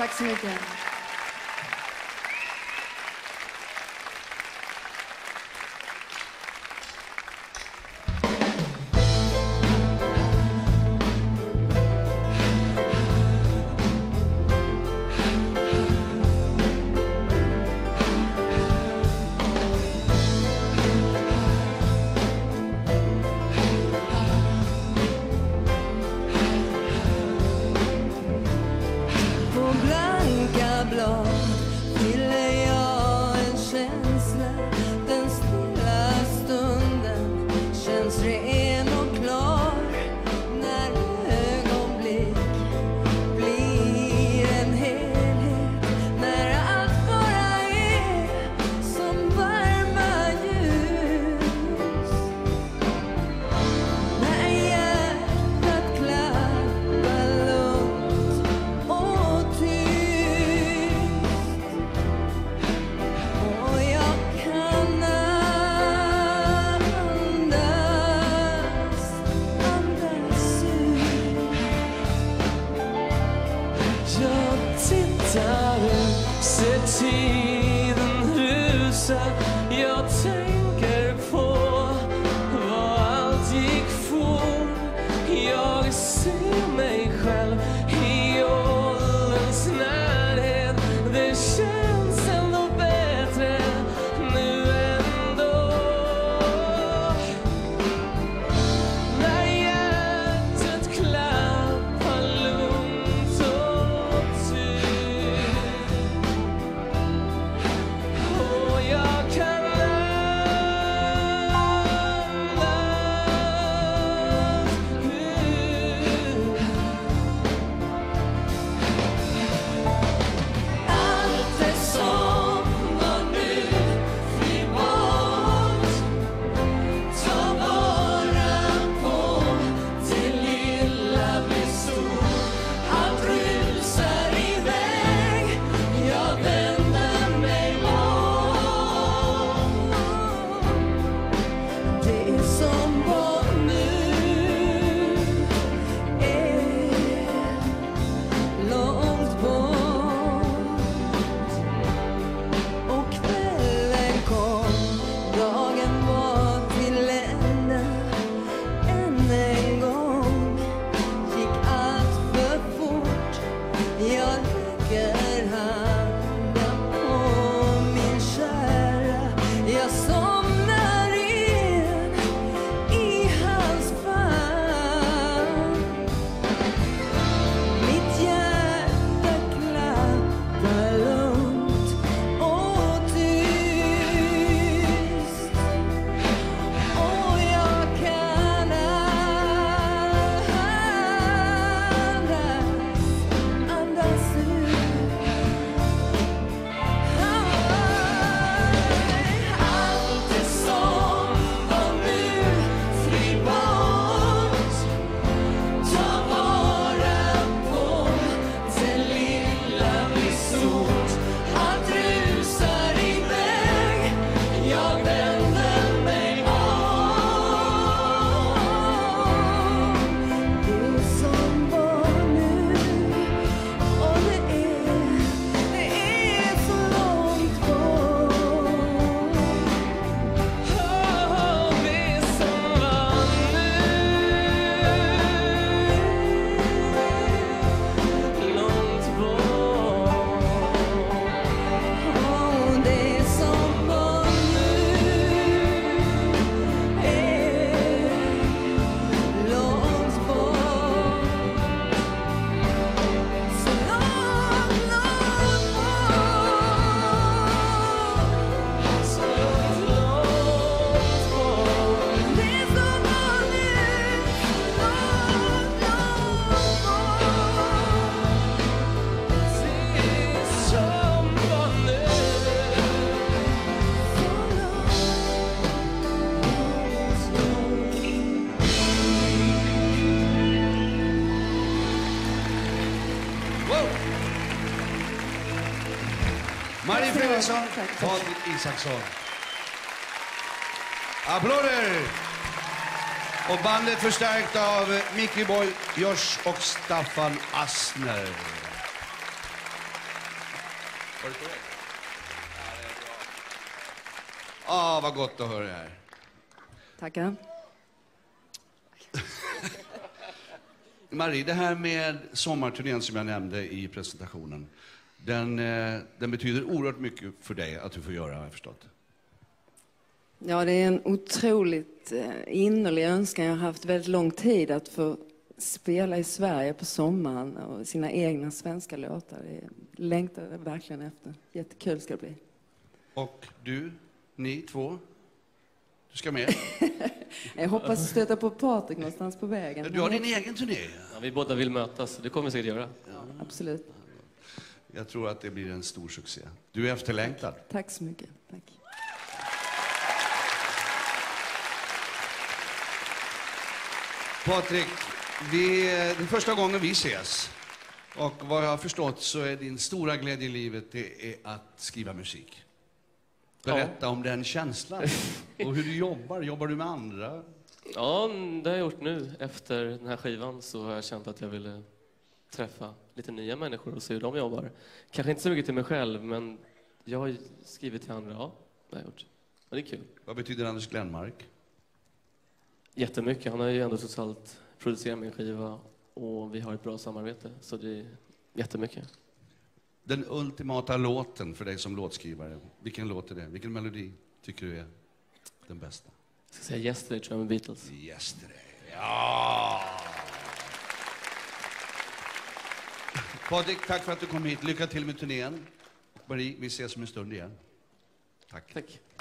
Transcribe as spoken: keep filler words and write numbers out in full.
Tack så mycket. Marie Fredriksson, Patrik Isaksson. Applåder! Och bandet förstärkt av Mickey Boy, Josh och Staffan Assner. Var det korrekt? Ah, vad gott att höra det här. Tackar. Marie, det här med sommarturnén som jag nämnde i presentationen, den, eh, den betyder oerhört mycket för dig att du får göra, har jag förstått. Ja, det är en otroligt eh, innerlig önskan. Jag har haft väldigt lång tid att få spela i Sverige på sommaren och sina egna svenska låtar. Det längtar jag verkligen efter. Jättekul ska det bli. Och du, ni två, du ska med. Jag hoppas stöta på Patrik någonstans på vägen. Du har din egen turné. Ja, vi båda vill mötas, det kommer vi säkert göra. Ja, absolut. Jag tror att det blir en stor succé. Du är efterlängtad. Tack så mycket. Tack. Patrik, vi, det är första gången vi ses. Och vad jag har förstått så är din stora glädje i livet det är att skriva musik. Berätta Ja. om den känslan och hur du jobbar. Jobbar du med andra? Ja, det har jag gjort nu. Efter den här skivan så har jag känt att jag ville träffa lite nya människor och se hur de jobbar. Kanske inte så mycket till mig själv, men jag har skrivit till andra. Ja, det har jag gjort. Och det är kul. Vad betyder Anders Glenmark? Jättemycket. Han har ju ändå totalt producerat min skiva och vi har ett bra samarbete. Så det är jättemycket. Den ultimata låten för dig som låtskrivare. Vilken låt är det? Vilken melodi tycker du är den bästa? Jag ska säga Yesterday, tror jag, med Beatles. Yesterday. Ja! Patrik, tack för att du kom hit. Lycka till med turnén. Marie, vi ses om en stund igen. Tack. Tack.